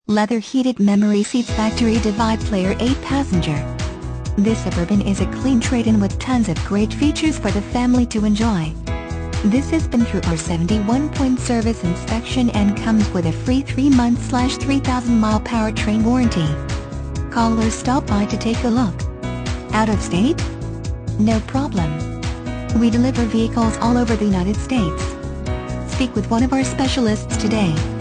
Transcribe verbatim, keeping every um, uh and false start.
Leather heated memory seats, factory divide player, eight passenger. This Suburban is a clean trade-in with tons of great features for the family to enjoy. This has been through our seventy-one point service inspection and comes with a free three month slash three thousand mile powertrain warranty. Call or stop by to take a look. Out of state? No problem. We deliver vehicles all over the United States. Speak with one of our specialists today.